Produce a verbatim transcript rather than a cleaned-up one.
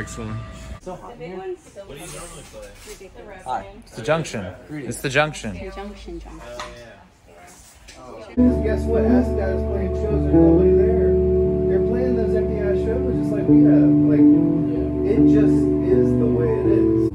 next one. So hot The big here. ones. What do you normally play? Ridiculous. Hi. It's the junction. It's the junction. The junction, junction. Oh, Guess what? Acid Dad is playing shows. There's nobody there. They're playing those empty ass shows just like we have. Like, it just is the way it is.